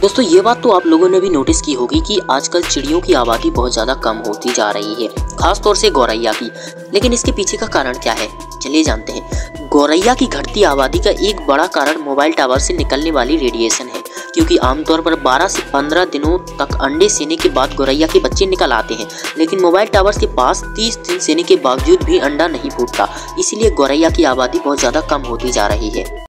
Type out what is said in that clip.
दोस्तों ये बात तो आप लोगों ने भी नोटिस की होगी कि आजकल चिड़ियों की आबादी बहुत ज़्यादा कम होती जा रही है, खास तौर से गौरैया की। लेकिन इसके पीछे का कारण क्या है, चलिए जानते हैं। गौरैया की घटती आबादी का एक बड़ा कारण मोबाइल टावर से निकलने वाली रेडिएशन है, क्योंकि आमतौर पर 12 से 15 दिनों तक अंडे सेने के बाद गौरैया के बच्चे निकल आते हैं, लेकिन मोबाइल टावर के पास 30 दिन सेने के बावजूद भी अंडा नहीं फूटता। इसीलिए गौरैया की आबादी बहुत ज़्यादा कम होती जा रही है।